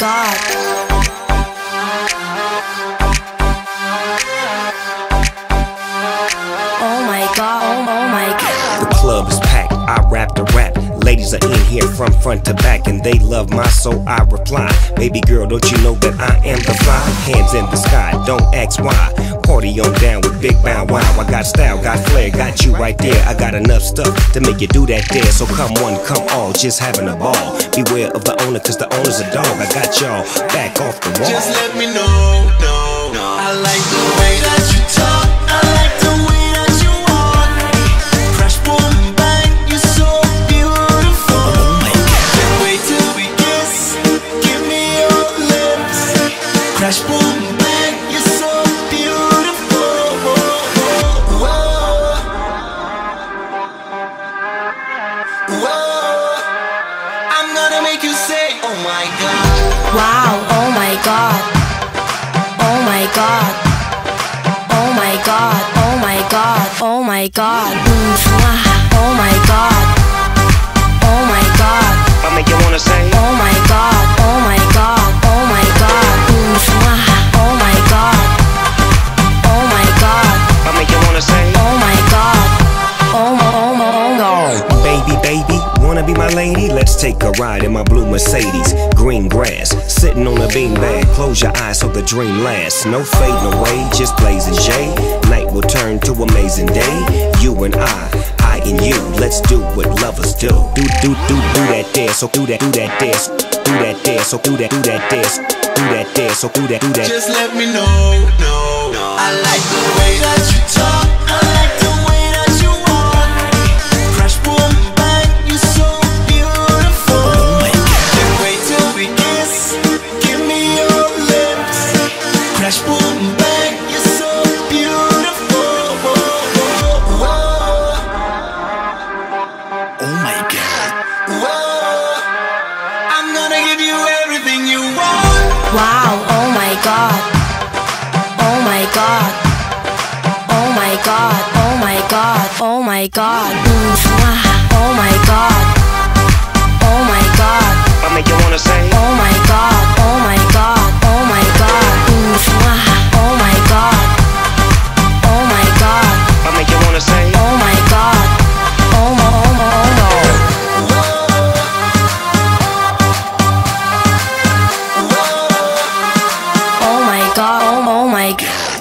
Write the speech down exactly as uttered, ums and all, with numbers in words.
god. Oh my god, oh, oh my god. The club is packed, I rap the rap. Ladies are in here from front to back, and they love my soul, I reply. Baby girl, don't you know that I am the fly? Hands in the sky, don't ask why. Party on down with Big Bow Wow. I got style, got flair, got you right there. I got enough stuff to make you do that there. So come one, come all, just having a ball. Beware of the owner, cause the owner's a dog. I got y'all back off the wall. Just let me know, no, no. I like the way that you talk, I like the way that you walk. Crash, boom, bang, you're so beautiful. Oh my God. Can't wait till we kiss, give me your lips. Crash, boom, bang, you're so beautiful. Whoa, whoa. I'm gonna make you say, oh my God. Wow, oh my god. Oh my god. Oh my god. Oh my god. Oh my god. Mm, mwah. Oh my god. Oh my god. I make you wanna say, Oh my god. Oh my god. Oh my god. Mm, mwah. Oh my god. Oh my god. I make you wanna say, Oh my god. Oh my, oh my, oh my. baby, baby, wanna be my lady? Let's take a ride in my blue Mercedes. Green grass, sitting on a beanbag. Close your eyes so the dream lasts. No fading away, just blazing J. Night will turn to amazing day. You and I, I and you. Let's do what lovers do. Do, do, do, do that dance. So do that, do that dance. Do that dance. So do that, do that dance. Do that dance. So do that, do that. Just let me know, no, no. I like the way that you talk, I like the way that you walk. Crash, boom, bang, you're so beautiful. Oh my God. Can't wait till we kiss, give me your lips. Crash, boom, bang, you're so beautiful. Whoa, oh my God. Whoa, I'm gonna give you everything you want. Wow, oh my god. Oh my god. Oh my god. Oh my god. Oh my god. Mm, mwah. Oh my god. Oh my god. I make you wanna say, Oh my god. Oh my god. Oh my god. Mm, mwah. Oh my god. Oh my god. I make you wanna say, Oh my god. Oh my, oh my, oh my. Oh my god. Oh, oh my god.